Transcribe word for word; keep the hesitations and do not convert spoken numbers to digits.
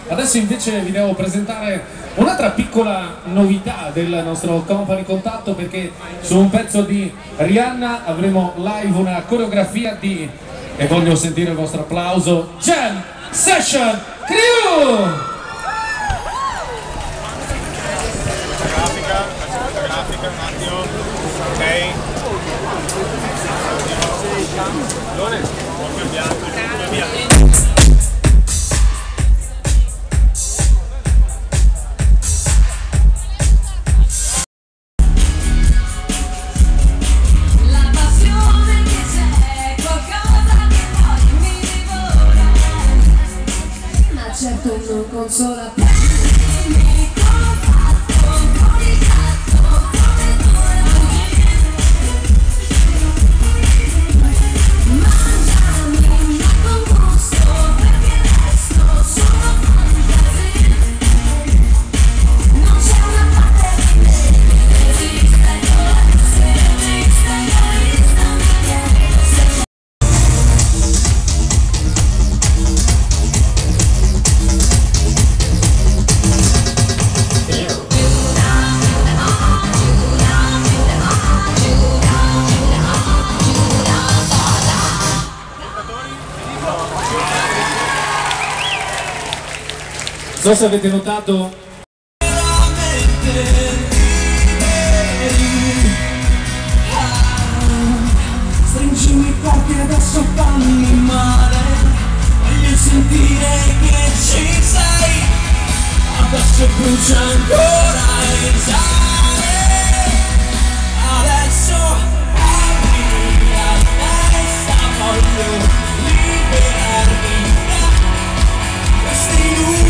Adesso invece vi devo presentare un'altra piccola novità del nostro Company Contatto, perché su un pezzo di Rihanna avremo live una coreografia di, e voglio sentire il vostro applauso, Jam Session Crew! Grafica, grafica, un attimo, ok. Lone, occhio bianco, occhio bianco. Certo non consola, prendimi contatto con il gatto, come mangiami ma con gusto, perché il resto sono fantasie. Non c'è una parte di me, esiste egoista, esiste egoista, esiste. Non so se avete notato, stringimi forte adesso fammi male, voglio sentire che ci sei, adesso brucia ancora il sale, adesso apri la testa, voglio liberarmi da questi numeri.